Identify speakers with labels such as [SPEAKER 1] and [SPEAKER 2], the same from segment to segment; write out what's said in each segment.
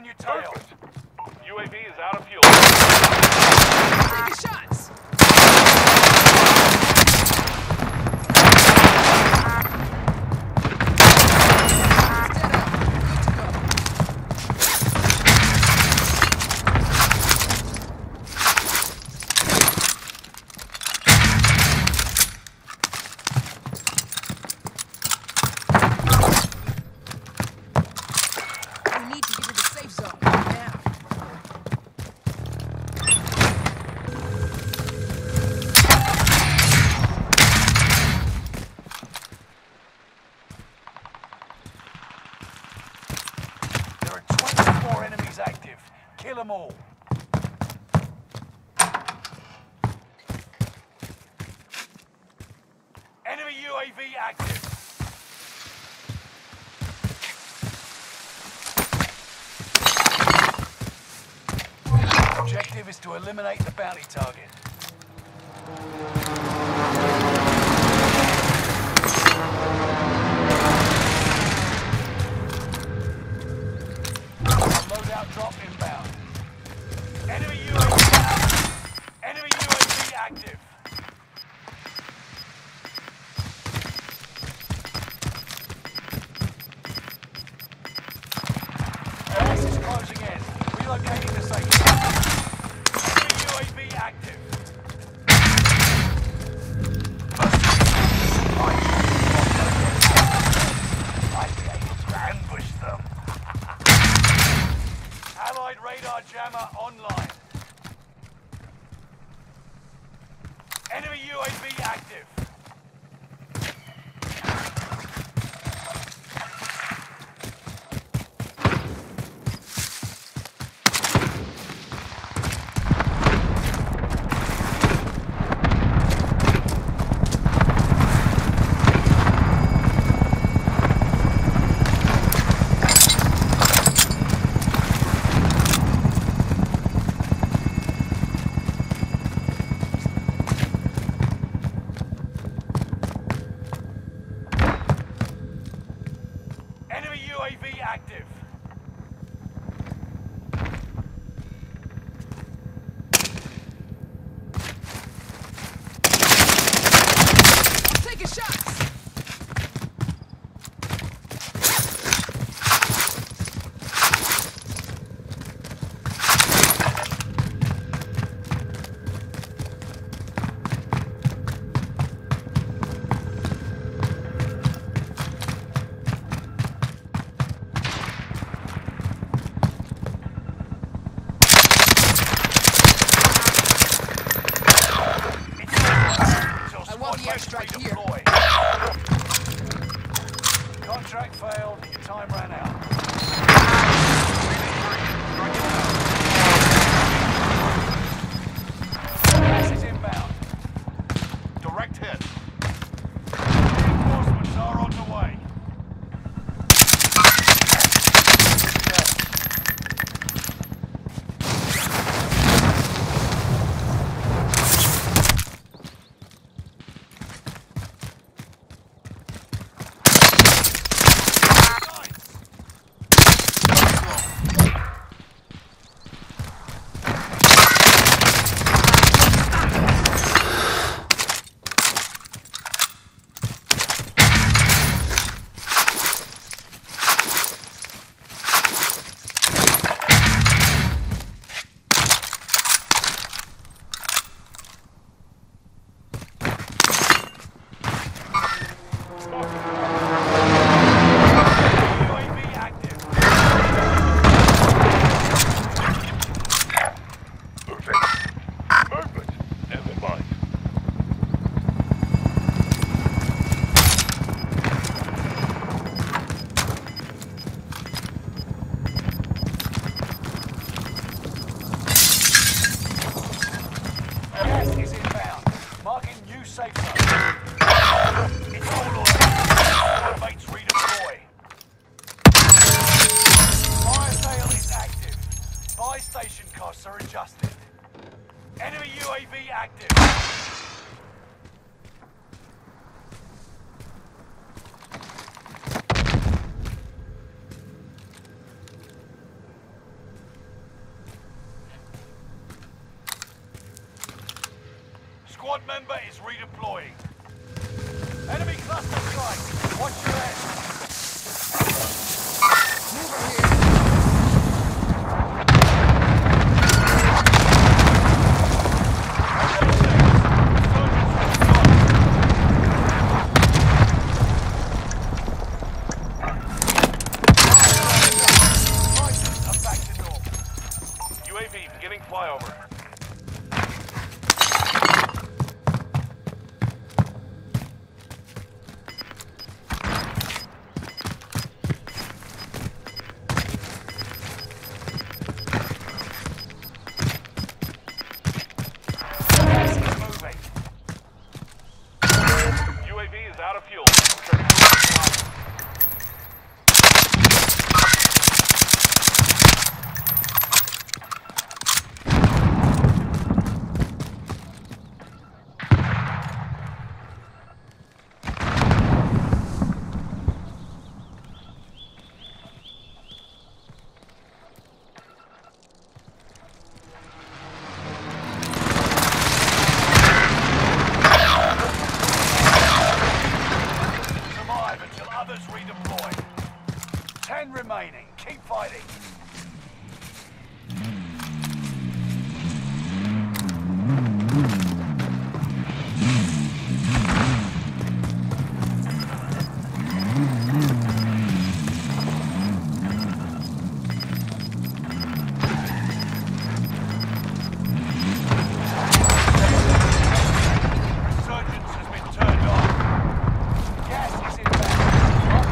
[SPEAKER 1] on your tail.
[SPEAKER 2] Perfect. UAV is out of fuel.
[SPEAKER 3] Taking shots!
[SPEAKER 1] Kill them all. Enemy UAV active. Objective is to eliminate the bounty target. Loadout drop inbound. Enemy UAV active. Enemy UAV active. Gas is closing in. Relocating the safe zone. Enemy UAV active. I'd be able to ambush them. Allied radar jammer online. Enemy UAV active. UAV active.
[SPEAKER 3] I'm taking shots!
[SPEAKER 1] Airstrike here. Contract failed. Your time ran out. Gas is inbound.
[SPEAKER 2] Direct hit.
[SPEAKER 1] Reinforcements are on the way.
[SPEAKER 2] Squad member is redeploying.
[SPEAKER 1] Enemy cluster strike. Watch your head.
[SPEAKER 3] Move over here.
[SPEAKER 1] Fighters are back to normal.
[SPEAKER 2] UAV beginning flyover.
[SPEAKER 1] Gas is moving.
[SPEAKER 2] UAV is out of fuel. Returning to flying.
[SPEAKER 1] Survive until others redeploy. 10 remaining. Keep fighting. Resurgence has been turned on. Gas is inbound.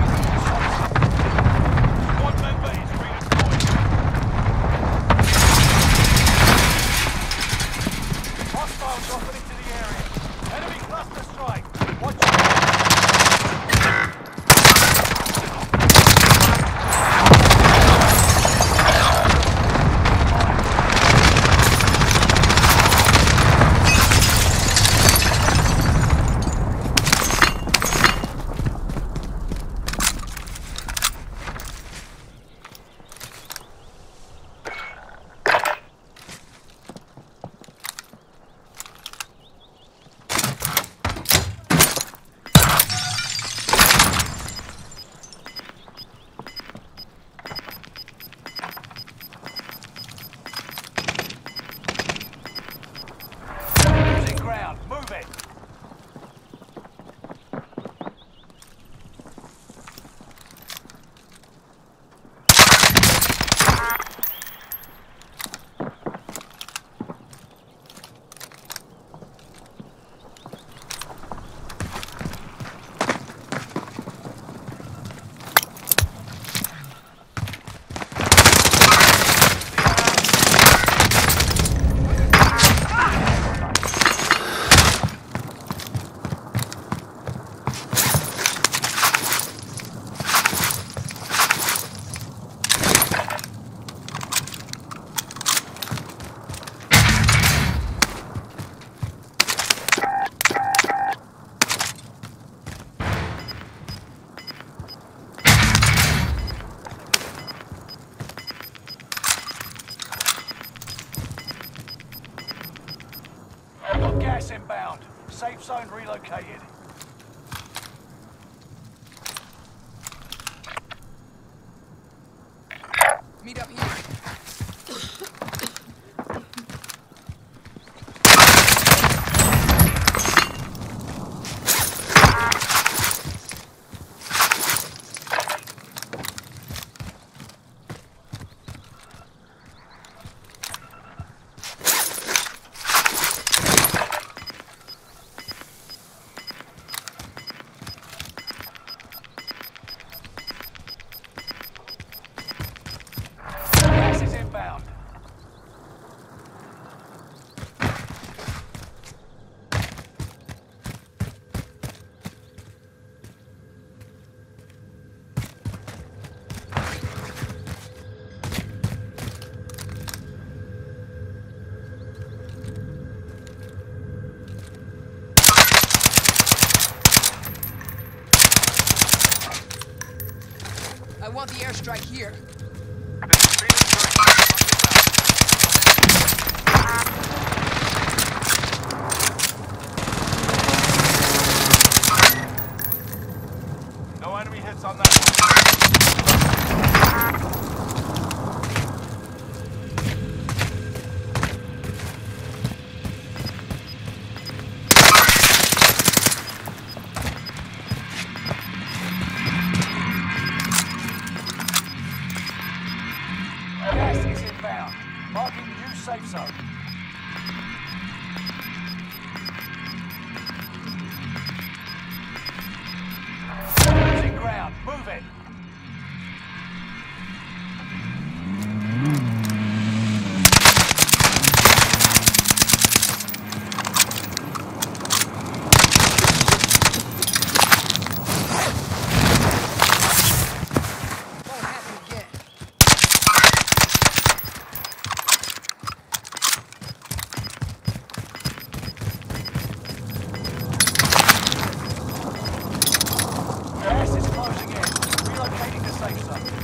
[SPEAKER 2] Squad member is redeploying.
[SPEAKER 1] Hostiles dropping into the area. Enemy cluster strike. Watch your head. Losing ground. Move it. Got gas inbound. Safe zone relocated.
[SPEAKER 3] Meet up here.
[SPEAKER 1] Gas is inbound.
[SPEAKER 3] I want the airstrike here.
[SPEAKER 2] This is Phoenix 35. No enemy hits on that one.
[SPEAKER 1] Gas is inbound. Marking new safe zone. Losing ground. Move it.
[SPEAKER 3] Won't happen again.
[SPEAKER 1] Gas is closing in. Relocating the safe zone.